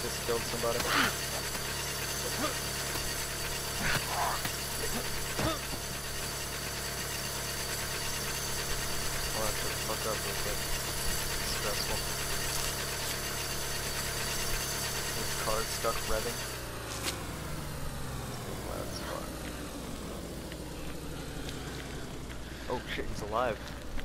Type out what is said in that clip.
just killed somebody. I'll have to fuck up real quick. It's stressful. This card stuck revving. Loud as fuck. Oh shit, he's alive.